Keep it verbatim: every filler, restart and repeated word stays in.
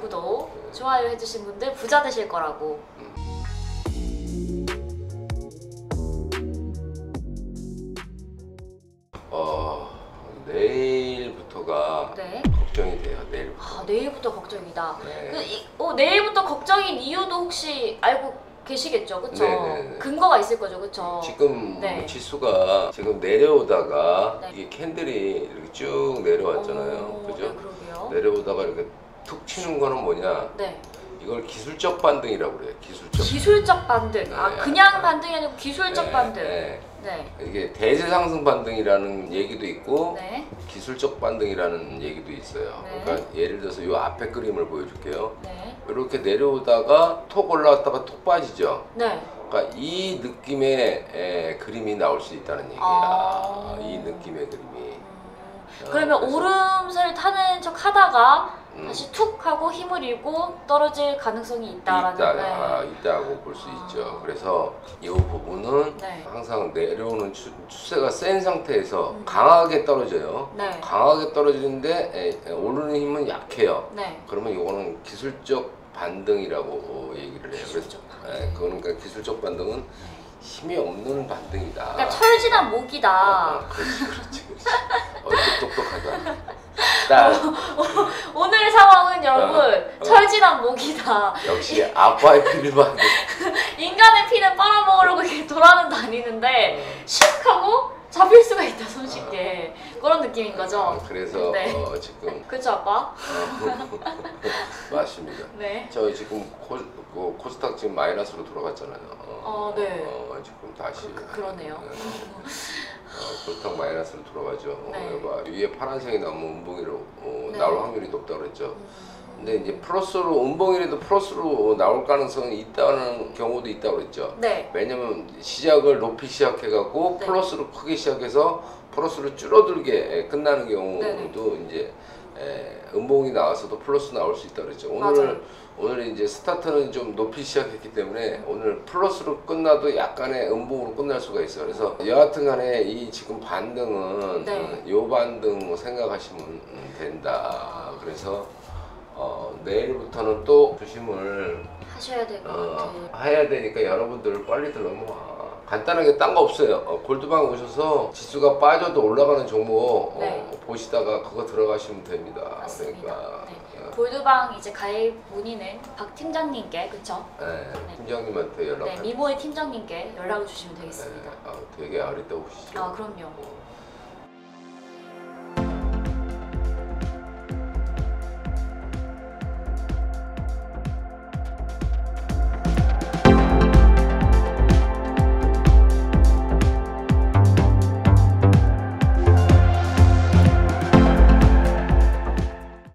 구독, 좋아요 해주신 분들 부자 되실 거라고. 음. 어, 내일부터가 네. 걱정이 돼요. 내일부터. 아, 내일부터 걱정이다. 네. 그, 이, 어, 내일부터 걱정인 이유도 혹시 알고 계시겠죠? 그쵸? 네네네. 근거가 있을 거죠, 그쵸? 지금 네. 지수가 지금 내려오다가 네. 이게 캔들이 이렇게 쭉 내려왔잖아요. 오, 그죠? 네, 그러게요. 내려오다가 이렇게 툭 치는 거는 뭐냐? 네. 이걸 기술적 반등이라고 그래요. 기술적. 기술적 반등. 네. 아, 그냥 반등이 아니고 기술적 네, 반등. 네. 네. 이게 대세 상승 반등이라는 얘기도 있고 네. 기술적 반등이라는 얘기도 있어요. 네. 그러니까 예를 들어서 이 앞에 그림을 보여줄게요. 네. 이렇게 내려오다가 톡 올라왔다가 톡 빠지죠. 네. 그러니까 이 느낌의 에, 그림이 나올 수 있다는 얘기야. 아... 이 느낌의 그림이. 음... 그러면 그래서... 오름세를 타는 척 하다가 음. 다시 툭 하고 힘을 잃고 떨어질 가능성이 있다라는. 있다, 네. 아, 있다고 볼 수 아... 있죠. 그래서 이 부분은 네. 항상 내려오는 추, 추세가 센 상태에서 음. 강하게 떨어져요. 네. 강하게 떨어지는데 에, 에, 오르는 힘은 약해요. 네. 그러면 이거는 기술적 반등이라고 얘기를 해요. 그래서 에, 그거는 그러니까 기술적 반등은 네. 힘이 없는 반등이다. 그러니까 철진한 목이다. 어, 어, 그렇지, 그렇지, 그렇지. 어, 똑똑하다. 딱. 오늘 상황은 여러분 어, 어. 철진한 목이다. 역시 아빠의 피를 받는. 인간의 피는 빨아먹으려고 이렇게 돌아는 다니는데 슉 하고 잡힐 수가 있다 손쉽게. 그런 느낌인 거죠. 어, 그래서 네. 어, 지금 그렇죠 아빠? 어, 맞습니다. 네. 저 지금 코, 그 코스닥 지금 마이너스로 돌아갔잖아요. 어, 어, 네. 어, 지금 다시. 그, 그러네요. 네. 어, 코스닥 마이너스로 돌아가죠. 네. 어, 봐. 위에 파란색이 나오면 운봉이로 어, 네. 나올 확률이 높다고 그랬죠. 음... 근데 이제 플러스로 운봉이라도 플러스로 나올 가능성이 있다는 경우도 있다고 그랬죠. 네. 왜냐면 시작을 높이 시작해갖고 네. 플러스로 크게 시작해서 플러스로 줄어들게 끝나는 경우도 네네. 이제 에, 음봉이 나와서도 플러스 나올 수 있다고 그랬죠. 오늘 맞아요. 오늘 이제 스타트는 좀 높이 시작했기 때문에 오늘 플러스로 끝나도 약간의 음봉으로 끝날 수가 있어요. 그래서 여하튼간에 이 지금 반등은 네. 요 반등 생각하시면 된다. 그래서 어, 내일부터는 또 조심을 하셔야 될 것 어, 같아요. 해야 되니까 여러분들 빨리들 넘어와. 간단하게 딴 거 없어요. 어, 골드방 오셔서 지수가 빠져도 올라가는 종목 네. 어, 보시다가 그거 들어가시면 됩니다. 맞습니다. 그러니까 네. 어, 골드방 이제 가입 문의는 박 팀장님께 그쵸? 네, 네. 팀장님한테 연락. 네, 미모의 팀장님께 연락을 주시면 네, 되겠습니다. 아, 되게 아리따우시죠. 아 그럼요. 어.